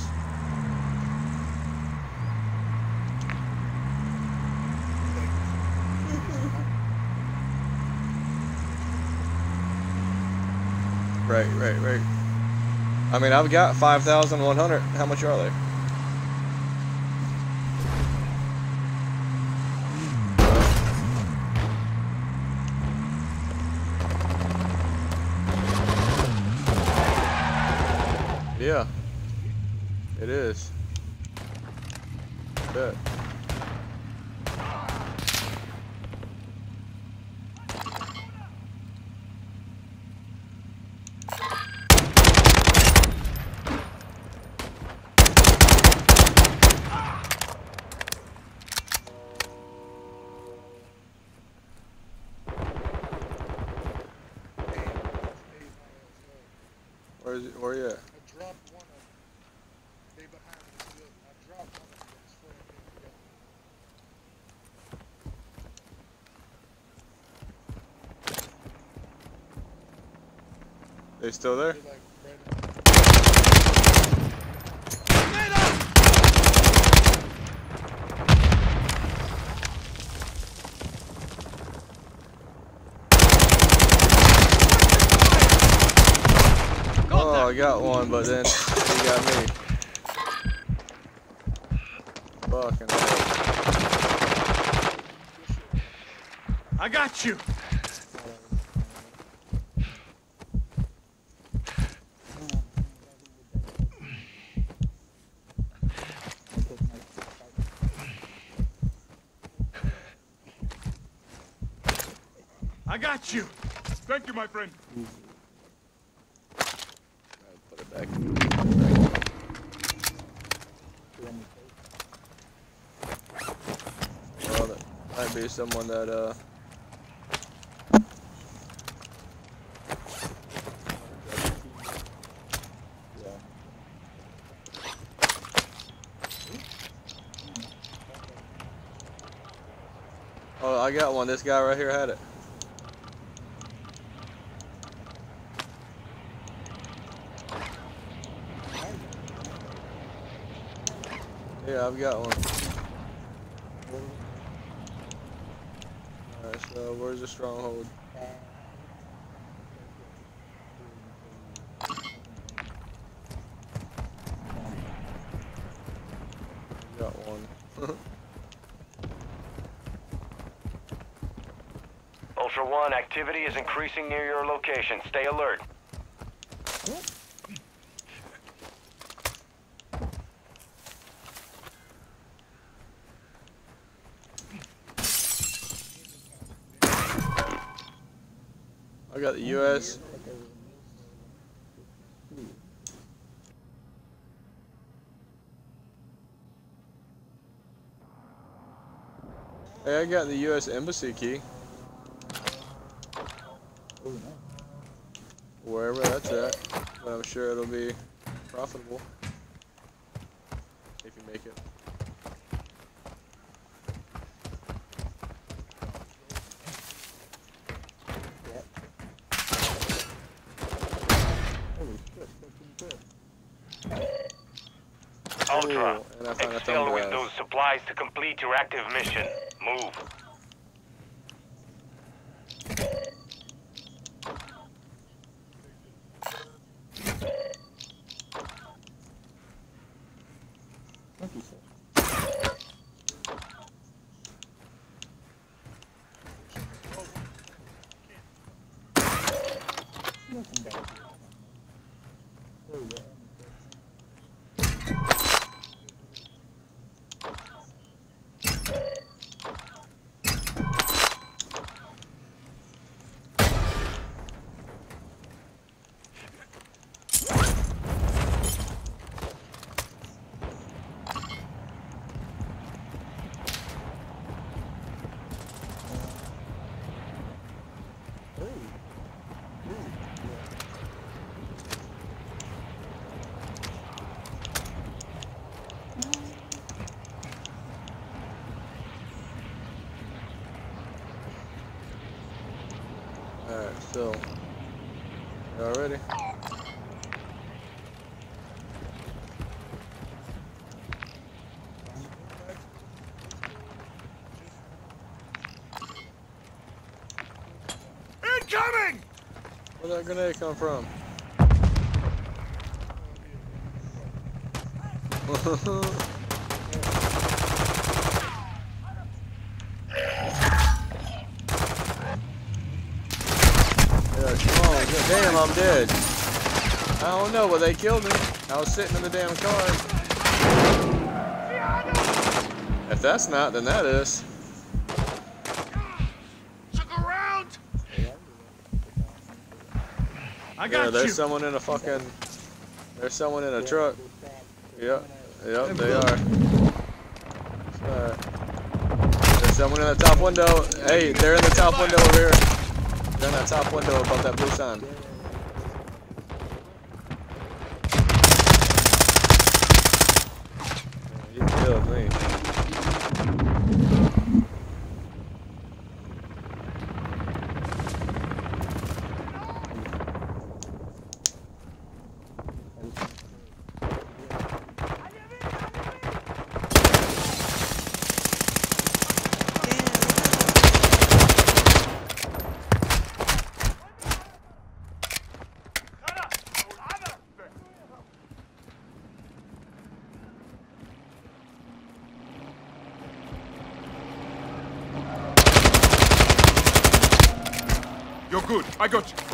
Right. I mean, I've got 5,100. How much are they? Yeah, it is. Bet. Where is it? Where you at? I dropped one of them. They behind this building. I dropped one of them. It's flying in. They still there? They like right Oh, I got one, but then he got me. Fucking hell. I got you. I got you. Thank you, my friend. Put it back. Well, that might be someone that, Oh, I got one. This guy right here had it. Yeah, I've got one. Alright, so where's the stronghold? Got one. Ultra One, activity is increasing near your location. Stay alert. I got the US. Hey, I got the US Embassy key. Wherever that's at, but I'm sure it'll be profitable if you make it. Ultra, Cool, and I found a exfil thumb with drive. those supplies to complete your active mission. Move. Alright, so y'all ready? Incoming! Where'd that grenade come from? Yeah, come on, damn, I'm dead. I don't know, but they killed me. I was sitting in the damn car. If that's not, then that is. Look around! I Yeah, got there's you! someone in a fucking. There's someone in a truck. Yep, they are. There's someone in the top window. Hey, they're in the top window over here. They're in that top window above that blue sign. He killed me. You're good. I got you.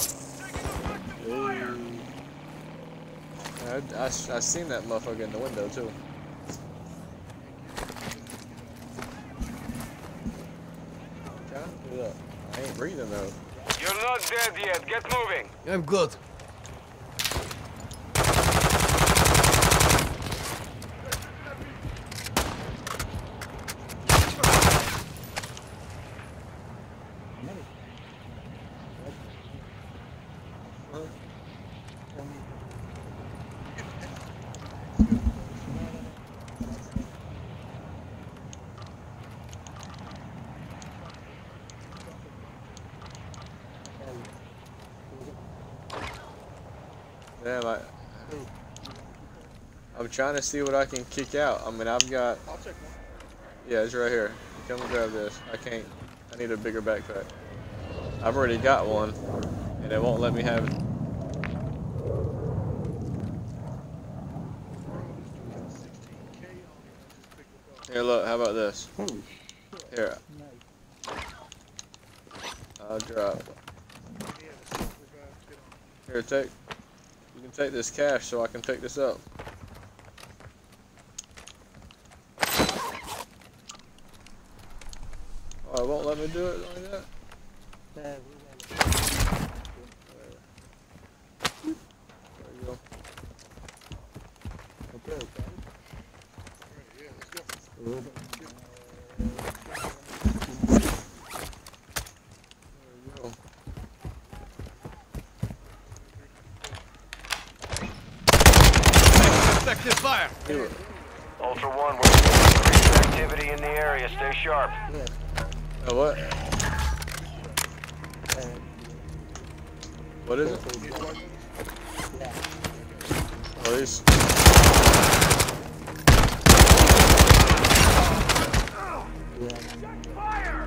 I seen that motherfucker in the window too. I ain't breathing though. You're not dead yet. Get moving. I'm good. Damn, I'm trying to see what I can kick out. I mean, I've got. I'll take one. Yeah, it's right here. Come and grab this. I can't. I need a bigger backpack. I've already got one, and it won't let me have it. Here, look. How about this? Here. I'll drop. Here, take. You can take this cash so I can pick this up. Oh, it won't let me do it like that? go. Effective fire. Here. Ultra One, we're seeing increased activity in the area. Stay sharp. Oh, what? What is it? Oh, he's... Fire!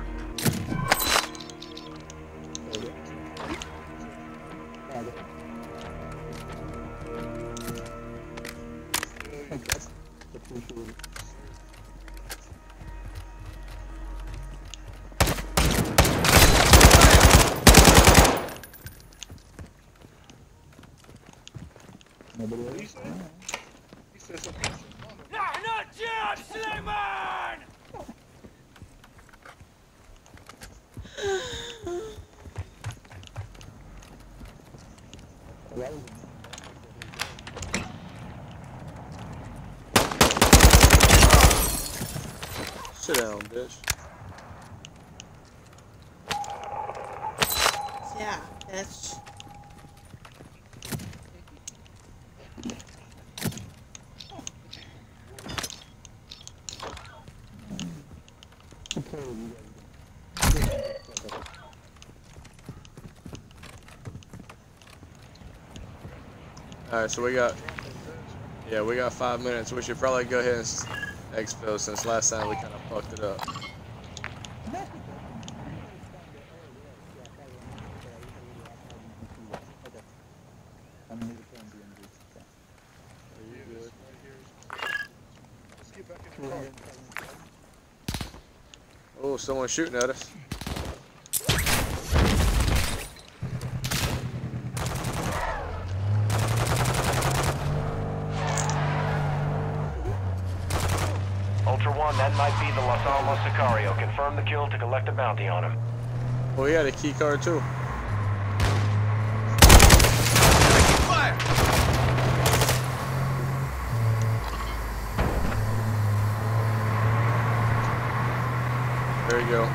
He said something. نحن جيش سليمان! Sit down, bitch. Yeah, bitch. Alright, so we got 5 minutes. We should probably go ahead and exfil since last time we kind of fucked it up. Let's get back in the car. Oh, someone's shooting at us. Ultra One, that might be the Los Alamos Sicario. Confirm the kill to collect a bounty on him. Oh, he had a key card too. Fire. There you go.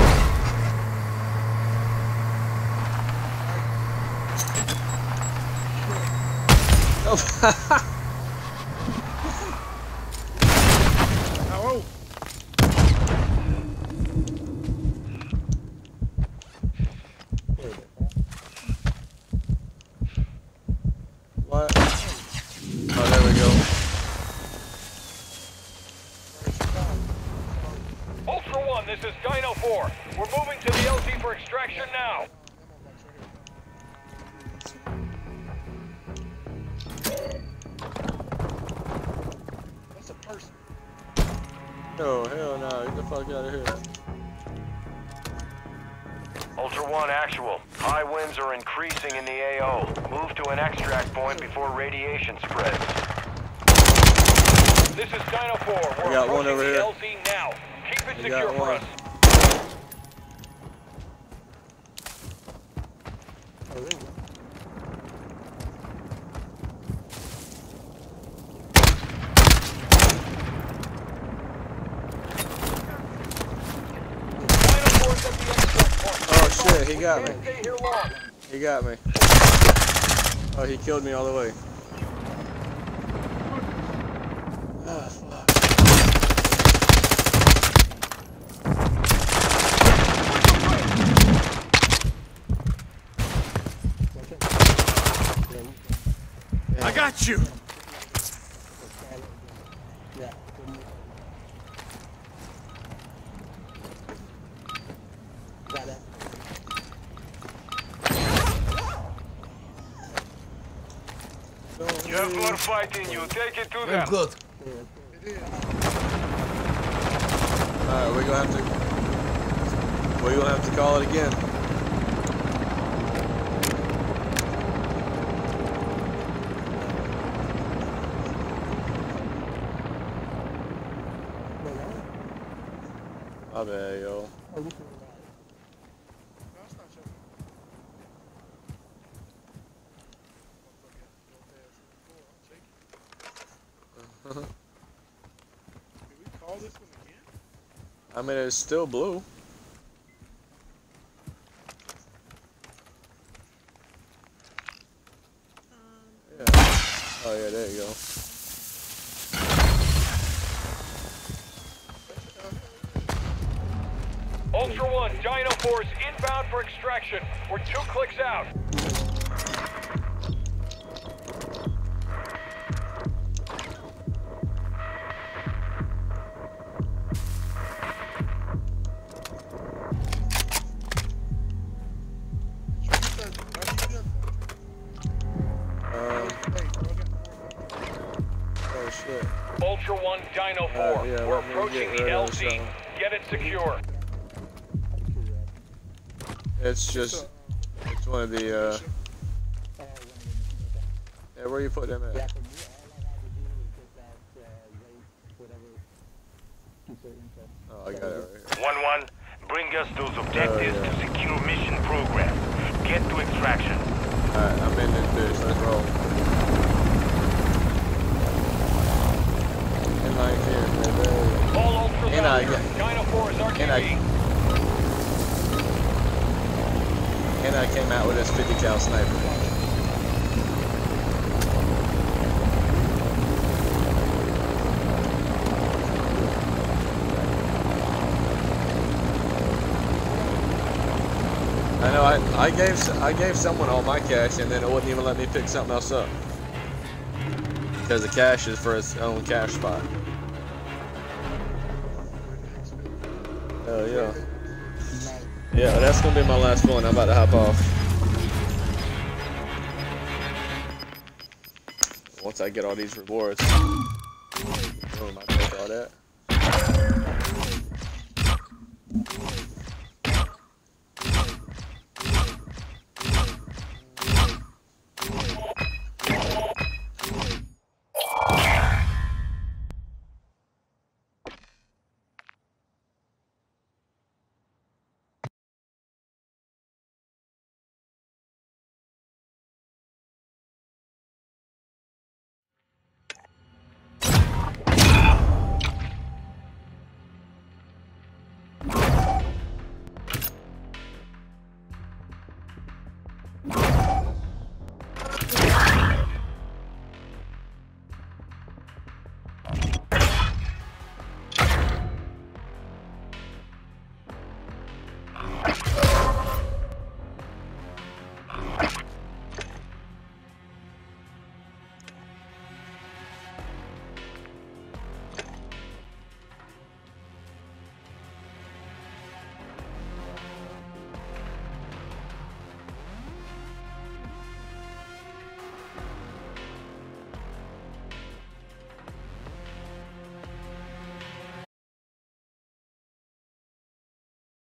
Oh. How? What? Oh, there we go. Ultra One, this is Dino 4. We're moving to the LZ for extraction now. That's a person. No, hell no. Get the fuck out of here. Ultra One, actual. High winds are increasing in the AO. Move to an extract point before radiation spreads. This is Dino 4. We're got one approaching over the here. LZ now. Keep it We secure got for one. us. Dino 4's at the extract point. Oh shit, he got me. Can't stay here long. He got me. Oh, he killed me all the way. Ah, fuck. I got you. You have more fight in you. Take it to I'm them. good. Alright, we're gonna have to call it again. My bad, yo. That's not your. Did we call this one again? I mean, it's still blue. Yeah. Oh yeah, there you go. Ultra One, Dino 4 is inbound for extraction. We're 2 clicks out. Oh shit. Ultra One, Dino 4. Yeah, We're let me approaching get the rid of LZ. some. Get it secure. It's just, it's one of the, yeah, where you put them at? Oh, I got it right here. 1-1, bring us those objectives to secure mission progress. Get to extraction. Alright, I'm in this bitch, let's roll. In line here, baby. All Ultras And out I here. got- Dino 4 is RTB. And I came out with this 50 cal sniper. I know I gave someone all my cash and then it wouldn't even let me pick something else up. Because the cash is for its own cash spot. Oh yeah. Yeah, that's gonna be my last one. I'm about to hop off. Once I get all these rewards. Boom, I take all that.